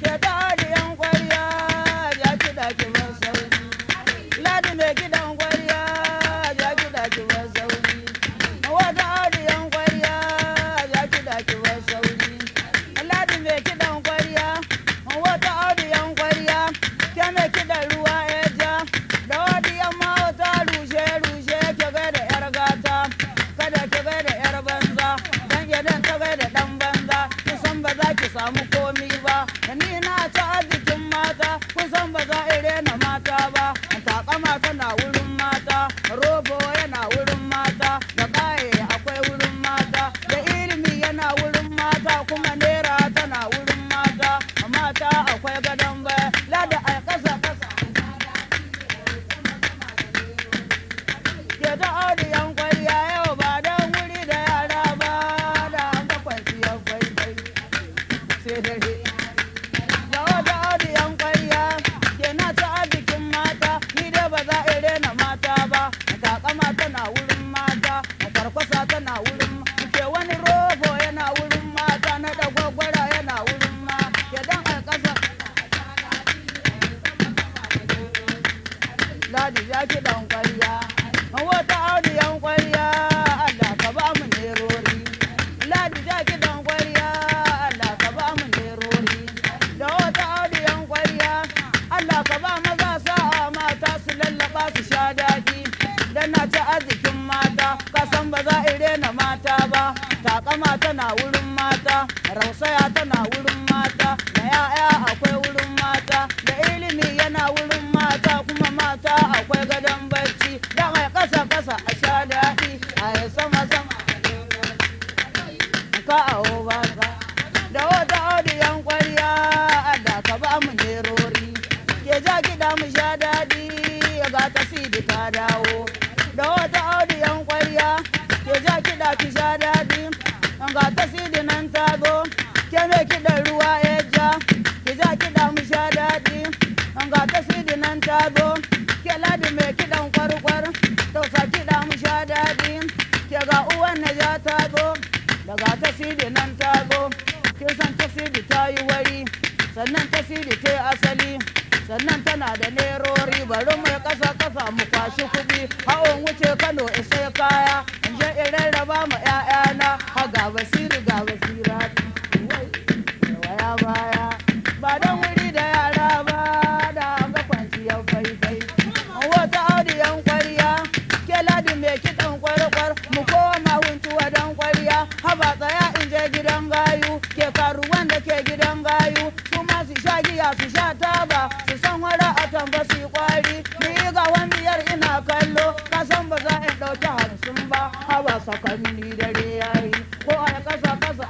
ke ta audiyan kwarya ja kiɗa ki bar sauri ladi mai kiɗan kwarya ja kiɗa ki bar sauri wata audiyan kwarya ja kiɗa ki bar sauri ladi mai kiɗan kwarya wata audiyan kwarya ke mai kiɗan ruwa ya ja da audiyan ma wata rushe rushe ke gai da yar gata kada ki gai da yar banza dan idan ta gai da dan banza kusan ba za ki samu komi ba ni na ta arzikin mata kusan ba za a rena mata ba takama tana wurin mata robo yana wurin mata da kaye akwai wurin mata da ilimi yana wurin mata kuma nera tana wurin mata mata akwai gadon baya lada a kasa kasa ke ta audiyan kwarya yau ba don wuri da yara ba da an ga kwanciyar faifai sai dare da wata audiyan kwarya ke na ta arzikin mata ni dai ba za a rena mata ba takama tana wurin mata kwarkwasa tana wurin ke wani robo yana wurin mata na dagwagwara yana wurin ma ke dan a kasa ladi ya ki dan kwarya wata audiyan kwarya Allah ka ba mu nerori ladi ya ki dan kwarya Allah ka ba mu nerori da wata audiyan kwarya Allah ka ba maza sa'a mata su lallaba su sha daɗi dan na ci arzikin mata kasan ba za a rena mata ba takama tana wurin mata rausaya tana wurin mata da ya'ya akwai wurin mata da ilimi yana wurin mata kuma mata akwai gadon barci dan ai kasa kasa a sha daɗi a yi sama sama ka aho ba ka da wata audiyan kwarya Allah ka ba mu nerori ke ja kiɗa mu sha daɗi ga ta sidi ta dawo da wata audiyan kwarya ke ja kiɗa ki sha daɗi ga ta sidi nan ta zo ke mai kiɗan ruwa ya ja ki ja kiɗa mu sha daɗi ga ta sidi nan ta zo ke ladi mai kiɗan kwarkwar tausa kiɗa mu sha daɗi ke ga uwan na ja ta zo daga ta sidi nan ta zo kin san ta sidi ta yi wari sannan ta sidi ta yi asali sannan tana da nerori bari mai kasa kasa mu kwashi kuɗi hawan wuce Kano isai kaya in je in rarraba ma 'ya'yana ha ga basiri ga basira waya baya ba don wuri da yara ba da an ga kwanciyar faifai wata audiyan kwarya ke ladi mai kiɗan kwarkwar mu koma huntuwa dan kwarya haba tsaya in je gidan gayu ke karuwan da ke gidan gayu su ma su sha giya su sha taba su san wara a tamba su kwari ni ga wandiyar ina kallo kasan ba za in ɗauki 50 ba haba sakanni dare yayi ko a kasa kasa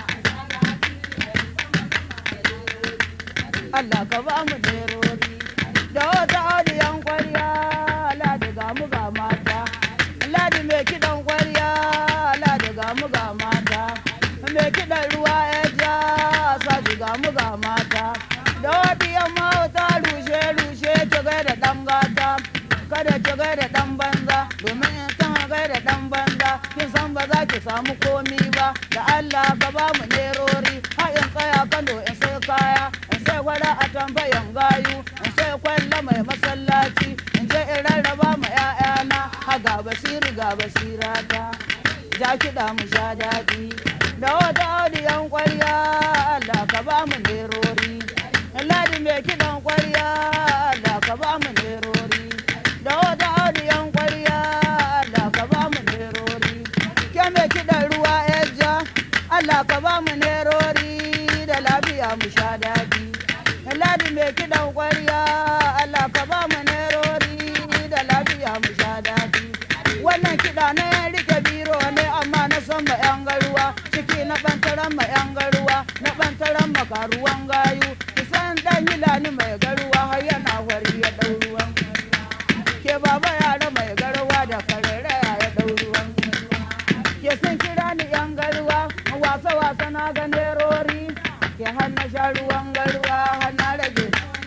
Allah ka ba mu nerori da wata audiyan kwarya ladi ga mu ga mata ladi mai kiɗan kwarya ladi ga mu ga mata mai kiɗan ruwa ya ja sa ga mu ga mata da audiyan mawata rushe rushe ki gai da ɗan gata kada ki gai da ɗan banza domin in kan gai da ɗan banza kin san ba za ki samu komi ba da Allah ka ba mu nerori ha in tsaya Kano in sai kaya sai gwada a tambayan gayu in sai kwalla mai masallaci in je in rarraba ma 'ya'yana ha ga basiri ga basirata ja kiɗa mu sha daɗi da wata audiyan kwarya Allah ka ba mu nerori ladi mai kiɗan kwarya Allah ka ba mu nerori da wata audiyan kwarya Allah ka ba mu nerori ke mai kiɗan ruwa ya ja Allah ka ba mu nerori da lafiya mu sha daɗi ladi mai kiɗan kwarya Allah ka ba mu nerori da lafiya mu sha daɗi wannan kiɗa na ya rike biro ne amma na san ma 'yan garuwa ciki na ɓantaran ma 'yan garuwa na ɓantaran ma karuwan gayu kusan ɗan hilani mai garuwa har yana wari ya ɗau ruwan ke baba yara mai garuwa da karere ya ɗau ruwan ke sun kira ni 'yan garuwa wasa wasa na ga nerori ke har na sha ruwan garuwa har na rage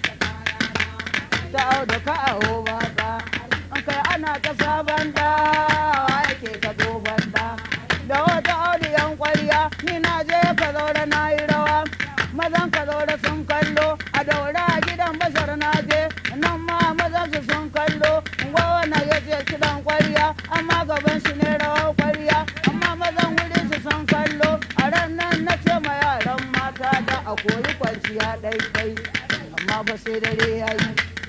ta auda ka aho ba ka kai ana ta sabon da yake ka tsohon da wata audiyan kwarya ni na je ka zaure na yi rawa mazan ka zaure sun kallo a kwanciya ɗaiɗai amma ba sai dare ya yi.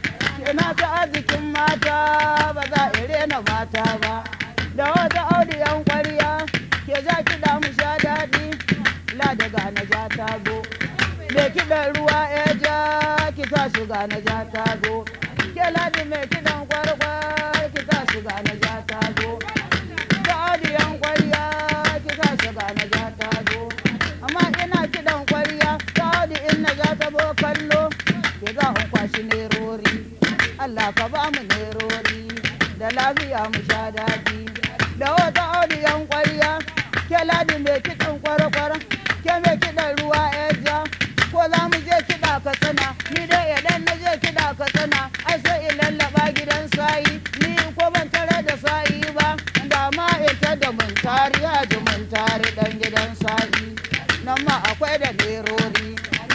Ina ta arzikin mata ba za a rena mata ba. Da wata audiyan ƙwarya ke ja kiɗa mu sha daɗi. La daga na ja ta zo. Mai kiɗan ruwa ya ja ki sa shiga na ja ta zo. Ke ladi mai kiɗan kwarkwar ki sa shiga na ja ta zo. Ta audiyan ƙwarya ki sa shiga na ja ta zo. Amma ina kiɗan ƙwarya ta audi in na ja ta bo kallo. Ke za in kwashi nerori. Allah ka ba mu nerori da lafiya mu sha daɗi. Da wata audiyan ƙwarya ke ladi mai kiɗan kwarkwar ke mai kiɗan ruwa ya ja. Ko za mu je kiɗa ka tsana ni dai idan na je kiɗa ka tsana ai sai in lallaba gidan sayi ni ko ban tare da sayi ba da ma ita da muntari haji muntari dan gidan sayi nan ma akwai da nerori.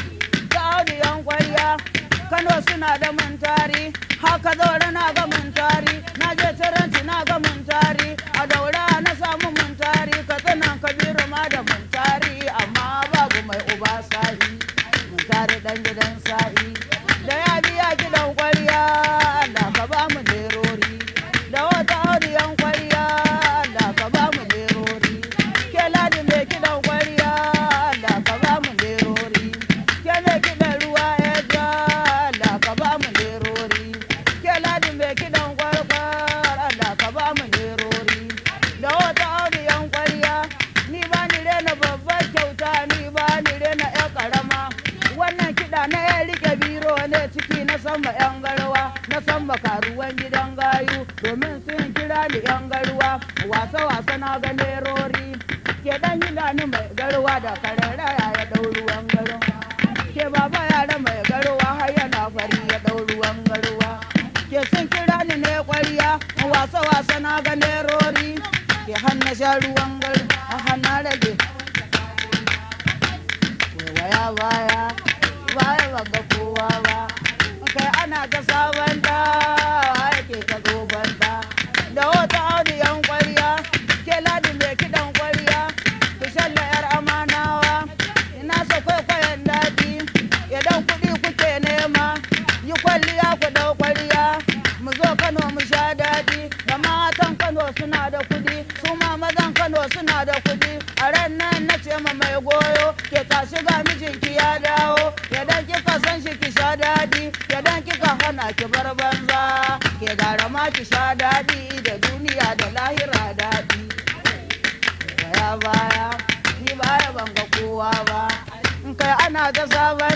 Ta audiyan ƙwarya Kano suna da muntari haka zaure na ga muntari na je taranci na ga muntari a daura na samu muntari ka tsanan kabiru ma da muntari amma babu mai uba sahi muntari dan gidan sahi da ya biya gidan ƙwarya Allah ka ba mu nerori da wata audiyan ƙwarya Allah ka ba mu nerori ke ladi mai kiɗan ƙwarya Allah ka ba mu nerori ke mai kiɗan ruwa ya ja Allah ka ba mu nerori ke ladi mai kiɗan kwarkwar Allah ka ba mu nerori da wata audiyan ƙwarya ni ba ni rena babbar kyauta ni ba ni rena ƴan ƙarama wannan kiɗa na ya rike biro ne ciki na sama ƴan garwa na sama karuwan gidan gayu domin sun kira ni ƴan garwa wasa na ga nerori ke dan gida ni mai garwa da karara ya ɗau ruwan garwa ke baba yara mai garwa har yana fari ya ɗau ruwan garwa ke sun kira ni ne ƙwarya wasa na ga nerori ke hanna sha ruwan garwa a hanna rage waya baya ba ga kowa ba kai ana ta sabon da yake ka zoban da wata audiyan ƙwarya ke ladi mai kiɗan ƙwarya ku shalla yar amanawa ina so kwaikwayon daɗi idan kuɗi kuke nema yi kwalliya ku ɗau ƙwarya mu zo Kano mu sha daɗi da matan Kano suna da kuɗi su ma mazan Kano suna da kuɗi a ran nan na ce ma mai goyo ke tashi ga mijinki ya dawo idan kika san shi ki sha daɗi idan kika hana ki bar banza ke gara ma ki sha daɗi da duniya da lahira daɗi baya ni baya ban ga kowa ba in kai ana ta sabon